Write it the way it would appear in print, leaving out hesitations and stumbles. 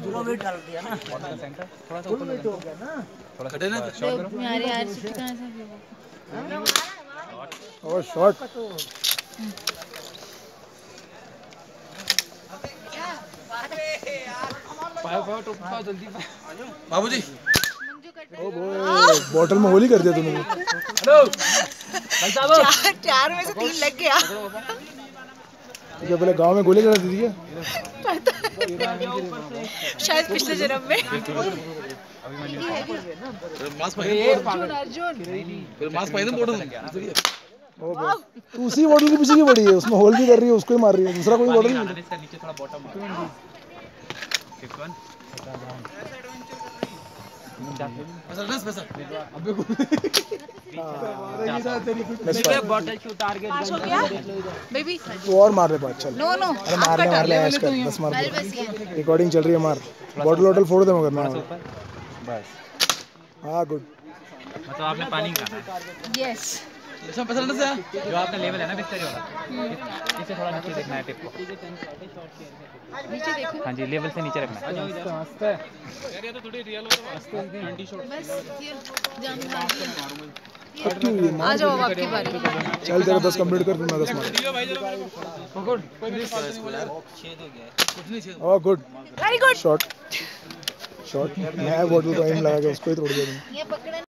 पूरा वेट डाल दिया ना। सेंटर थोड़ा सा फुल वेट हो गया ना। थोड़ा कटे ना शॉट करो यार यार चिट्ठी कहां से और शॉट पाओ जल्दी बाबूजी ओ बॉटल में होली कर दिया तुमने। हेलो भाई साहब चार में से 3 लग गया। क्या पहले गांव में गोली चला दी थी क्या? शायद पिछले जन्म में। मास्क पहन अर्जुन फिर मास्क पहन बोतल ओ तू उसी बॉटल के पीछे की पड़ी है, उसमें होल भी कर रही है, उसको ही मार रही है, दूसरा कोई बॉटल नहीं। इसका नीचे थोड़ा बॉटम अबे बॉटल शूट टारगेट पास हो गया बेबी। तू और मार ले बात चल। नो नो अरे मार ले ऐश कर, बस मार दे। रिकॉर्डिंग चल रही है, मार बॉटल फोड़ दे मगर ना। बस हाँ गुड। मतलब आपने पानी खाना है यस इसमें पैसा लेने से जो आपका लेवल है ना बिस्तर वाला इसे थोड़ा नीचे देखना है टिप को नीचे देखो। हाँ जी लेवल से नीचे रखना है मस्त है यार ये तो थोड़ी रियल हो तो मस्त है 20 शॉट बस ये जाम आ जाओ आपकी बारी। चल तेरे 10 कंप्लीट कर, फिर मैं 10 मार। दियो भाई जरा गुड कोई मिस कर यार छेद हो गया कुछ नहीं छेद। Oh good very good. Shot मैं बॉटल को एम लगा के उसको ही तोड़ दिया तुमने। ये पकड़े